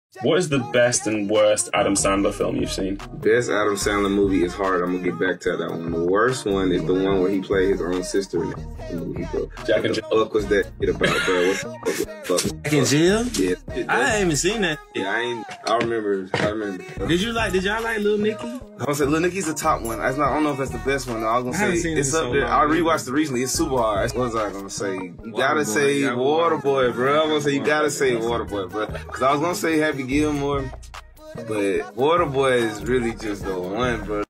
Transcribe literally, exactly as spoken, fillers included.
What is the best and worst Adam Sandler film you've seen? Best Adam Sandler movie is hard. I'm gonna get back to that one. The worst one is the one where he played his own sister in the movie. Bro. Jack and Jill. What the fuck was that shit about, bro? What the fuck? Jack and Jill? Yeah. I ain't even seen that. Yeah, I ain't. I remember. I remember. Did you like? Did y'all like Lil Nicky? I was gonna say Lil Nicky's the top one. That's not. I don't know if that's the best one. I was gonna I haven't say seen it it's in up so there. long, I man. rewatched it recently. It's super hard. What was I gonna say? You Water gotta Boy, say yeah, Waterboy, bro. I'm gonna say you gotta say Waterboy, bro. Cause I was gonna say Happy Gilmore. But Waterboy is really just the one, bro.